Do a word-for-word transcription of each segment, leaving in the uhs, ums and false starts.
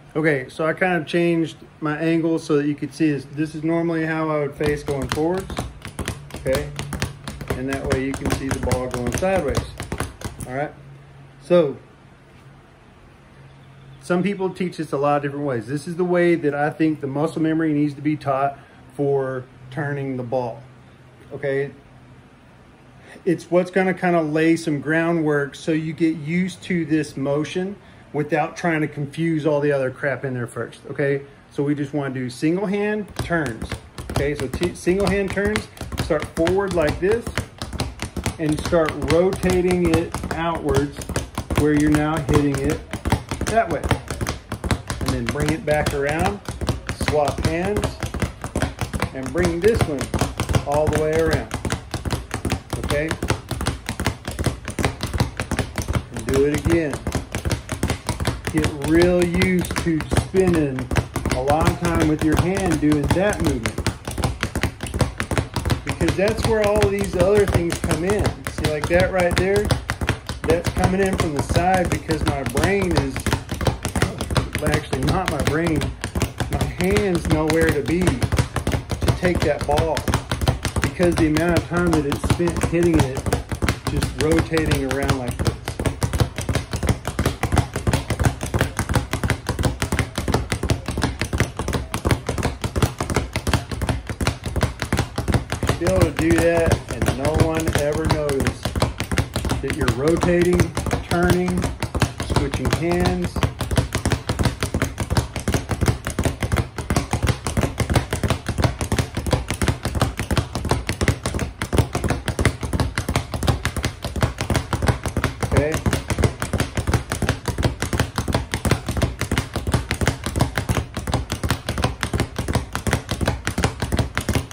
Okay, so I kind of changed my angle so that you could see this. This is normally how I would face going forwards, okay? And that way you can see the ball going sideways, all right? So, some people teach this a lot of different ways. This is the way that I think the muscle memory needs to be taught for turning the ball, okay? It's what's gonna kind of lay some groundwork so you get used to this motion without trying to confuse all the other crap in there first, okay? So we just want to do single hand turns, okay? So single hand turns, start forward like this and start rotating it outwards where you're now hitting it that way. And then bring it back around, swap hands, and bring this one all the way around, okay? And do it again. Get real used to spinning a long time with your hand doing that movement, because that's where all of these other things come in. See, like that right there, that's coming in from the side because my brain is, actually not my brain, my hands know where to be to take that ball, because the amount of time that it's spent hitting it, just rotating around like this. Be able to do that and no one ever noticed that you're rotating, turning, switching hands. Okay.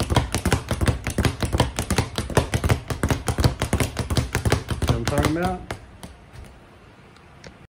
Talking about?